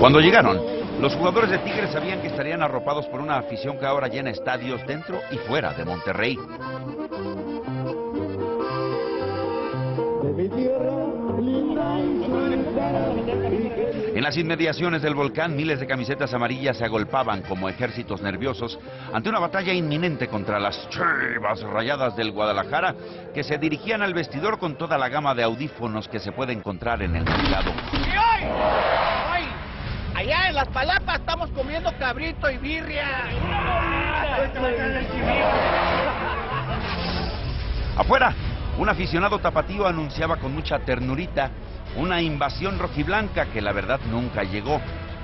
Cuando llegaron, los jugadores de Tigres sabían que estarían arropados por una afición que ahora llena estadios dentro y fuera de Monterrey. En las inmediaciones del volcán, miles de camisetas amarillas se agolpaban como ejércitos nerviosos ante una batalla inminente contra las Chivas Rayadas del Guadalajara, que se dirigían al vestidor con toda la gama de audífonos que se puede encontrar en el mercado. ¡Y hoy! Allá en Las Palapas estamos comiendo cabrito y birria. Afuera, un aficionado tapatío anunciaba con mucha ternurita una invasión rojiblanca que la verdad nunca llegó.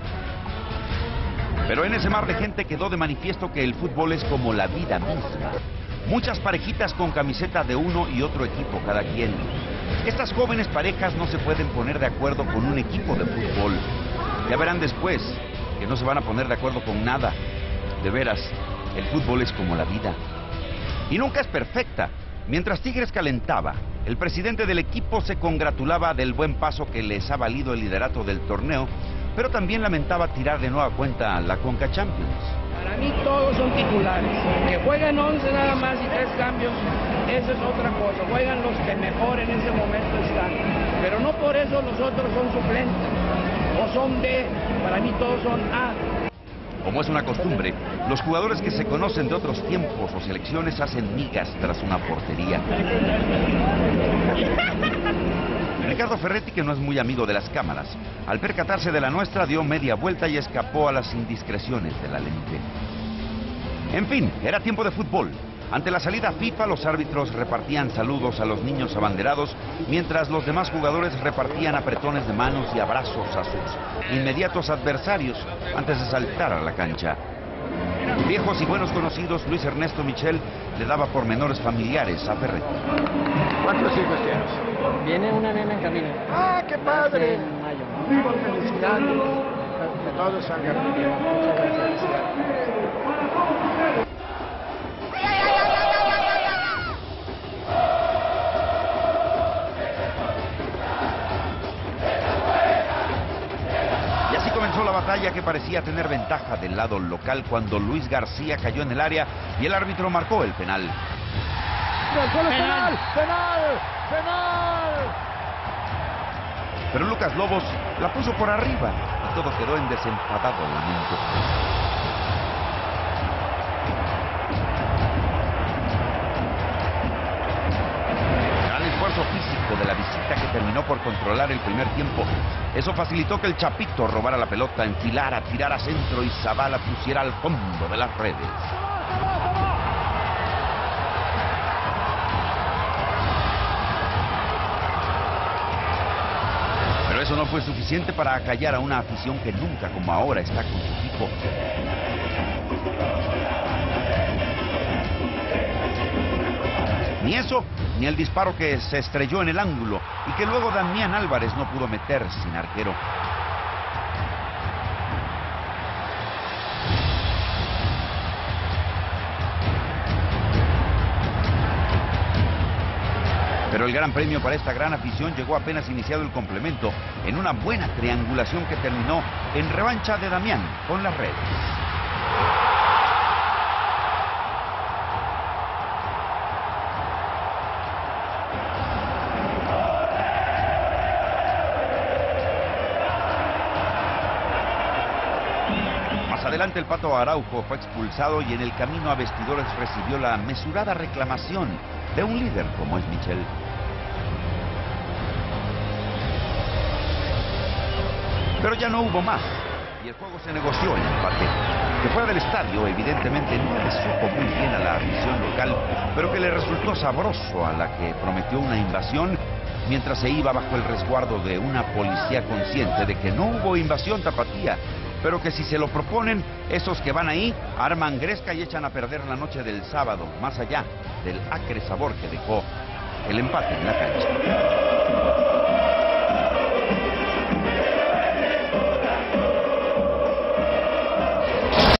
Pero en ese mar de gente quedó de manifiesto que el fútbol es como la vida misma. Muchas parejitas con camiseta de uno y otro equipo cada quien. Estas jóvenes parejas no se pueden poner de acuerdo con un equipo de fútbol. Ya verán después que no se van a poner de acuerdo con nada. De veras, el fútbol es como la vida. Y nunca es perfecta. Mientras Tigres calentaba, el presidente del equipo se congratulaba del buen paso que les ha valido el liderato del torneo, pero también lamentaba tirar de nueva cuenta la Conca Champions. Para mí todos son titulares. Que jueguen 11 nada más y 3 cambios, eso es otra cosa. Juegan los que mejor en ese momento están. Pero no por eso los otros son suplentes o son B. Para mí todos son A. Como es una costumbre, los jugadores que se conocen de otros tiempos o selecciones hacen migas tras una portería. Ricardo Ferretti, que no es muy amigo de las cámaras, al percatarse de la nuestra dio media vuelta y escapó a las indiscreciones de la lente. En fin, era tiempo de fútbol. Ante la salida FIFA, los árbitros repartían saludos a los niños abanderados, mientras los demás jugadores repartían apretones de manos y abrazos a sus inmediatos adversarios antes de saltar a la cancha. Viejos y buenos conocidos, Luis Ernesto Michel le daba pormenores familiares a Ferretti. ¿Cuántos hijos tienes? Viene una nena en camino. ¡Ah, qué padre! En mayo. Vivo felicidades. Que todos salgan muy bien. Muchas gracias. Comenzó la batalla que parecía tener ventaja del lado local cuando Luis García cayó en el área y el árbitro marcó el penal. ¡Penal! ¡Penal! ¡Penal! Pero Lucas Lobos la puso por arriba y todo quedó en desenfadado lamento. Físico de la visita que terminó por controlar el primer tiempo. Eso facilitó que el Chapito robara la pelota, enfilara, tirara a centro y Zavala pusiera al fondo de las redes. Pero eso no fue suficiente para acallar a una afición que nunca como ahora está con su equipo. Ni eso, ni el disparo que se estrelló en el ángulo y que luego Damián Álvarez no pudo meter sin arquero. Pero el gran premio para esta gran afición llegó apenas iniciado el complemento, en una buena triangulación que terminó en revancha de Damián con las redes. Adelante el Pato Araujo fue expulsado y en el camino a vestidores recibió la mesurada reclamación de un líder como es Michel. Pero ya no hubo más y el juego se negoció en empate. Que fuera del estadio evidentemente no le supo muy bien a la afición local, pero que le resultó sabroso a la que prometió una invasión mientras se iba bajo el resguardo de una policía consciente de que no hubo invasión tapatía, pero que si se lo proponen, esos que van ahí arman gresca y echan a perder la noche del sábado, más allá del acre sabor que dejó el empate en la cancha.